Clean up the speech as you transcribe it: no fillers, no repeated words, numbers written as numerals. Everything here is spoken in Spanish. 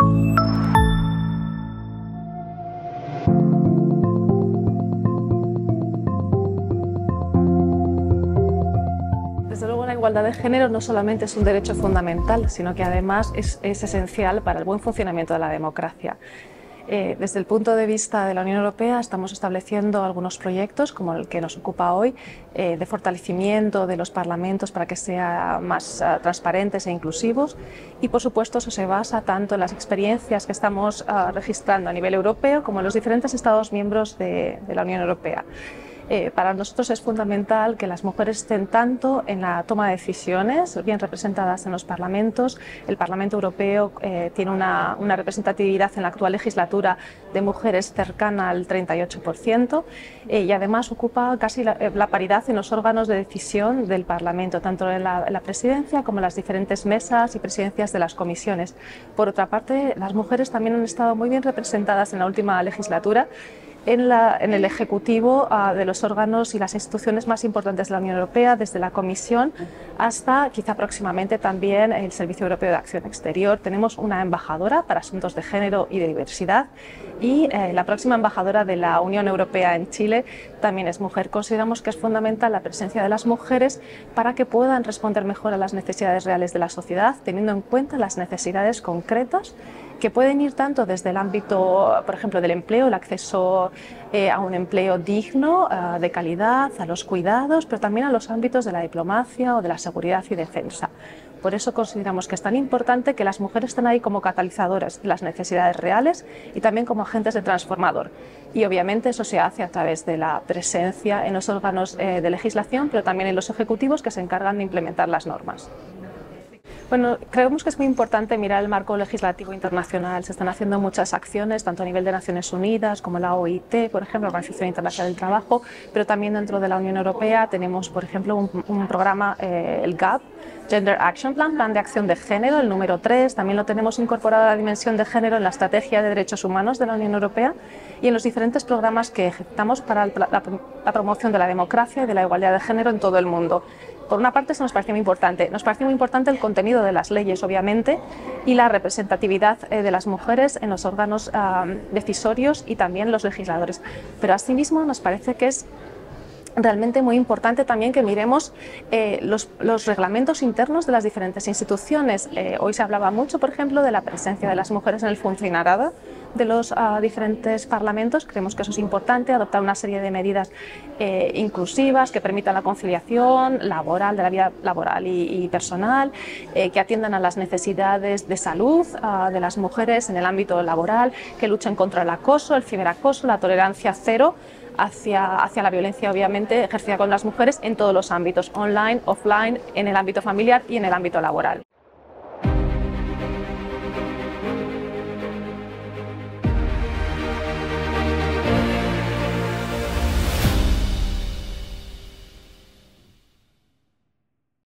Desde luego, la igualdad de género no solamente es un derecho fundamental, sino que además es esencial para el buen funcionamiento de la democracia. Desde el punto de vista de la Unión Europea estamos estableciendo algunos proyectos, como el que nos ocupa hoy, de fortalecimiento de los parlamentos para que sean más transparentes e inclusivos, y por supuesto eso se basa tanto en las experiencias que estamos registrando a nivel europeo como en los diferentes Estados miembros de la Unión Europea. Para nosotros es fundamental que las mujeres estén tanto en la toma de decisiones, bien representadas en los parlamentos. El Parlamento Europeo tiene una representatividad en la actual legislatura de mujeres cercana al 38% y además ocupa casi la paridad en los órganos de decisión del Parlamento, tanto en la presidencia como en las diferentes mesas y presidencias de las comisiones. Por otra parte, las mujeres también han estado muy bien representadas en la última legislatura en el ejecutivo de los órganos y las instituciones más importantes de la Unión Europea, desde la Comisión hasta quizá próximamente también el Servicio Europeo de Acción Exterior. Tenemos una embajadora para asuntos de género y de diversidad y la próxima embajadora de la Unión Europea en Chile también es mujer. Consideramos que es fundamental la presencia de las mujeres para que puedan responder mejor a las necesidades reales de la sociedad, teniendo en cuenta las necesidades concretas que pueden ir tanto desde el ámbito, por ejemplo, del empleo, el acceso a un empleo digno, de calidad, a los cuidados, pero también a los ámbitos de la diplomacia o de la seguridad y defensa. Por eso consideramos que es tan importante que las mujeres estén ahí como catalizadoras de las necesidades reales y también como agentes de transformador. Y obviamente eso se hace a través de la presencia en los órganos de legislación, pero también en los ejecutivos que se encargan de implementar las normas. Bueno, creemos que es muy importante mirar el marco legislativo internacional. Se están haciendo muchas acciones, tanto a nivel de Naciones Unidas como la OIT, por ejemplo, la Organización Internacional del Trabajo, pero también dentro de la Unión Europea tenemos, por ejemplo, un programa, el GAP, Gender Action Plan, Plan de Acción de Género, el número 3. También lo tenemos incorporado a la dimensión de género en la Estrategia de Derechos Humanos de la Unión Europea y en los diferentes programas que ejecutamos para la promoción de la democracia y de la igualdad de género en todo el mundo. Por una parte, eso nos parece muy importante. Nos parece muy importante el contenido de las leyes, obviamente, y la representatividad de las mujeres en los órganos decisorios y también los legisladores. Pero asimismo nos parece que es realmente muy importante también que miremos los reglamentos internos de las diferentes instituciones. Hoy se hablaba mucho, por ejemplo, de la presencia de las mujeres en el funcionariado de los diferentes parlamentos. Creemos que eso es importante, adoptar una serie de medidas inclusivas que permitan la conciliación laboral, de la vida laboral y personal, que atiendan a las necesidades de salud de las mujeres en el ámbito laboral, que luchen contra el acoso, el ciberacoso, la tolerancia cero hacia la violencia, obviamente, ejercida con las mujeres en todos los ámbitos, online, offline, en el ámbito familiar y en el ámbito laboral.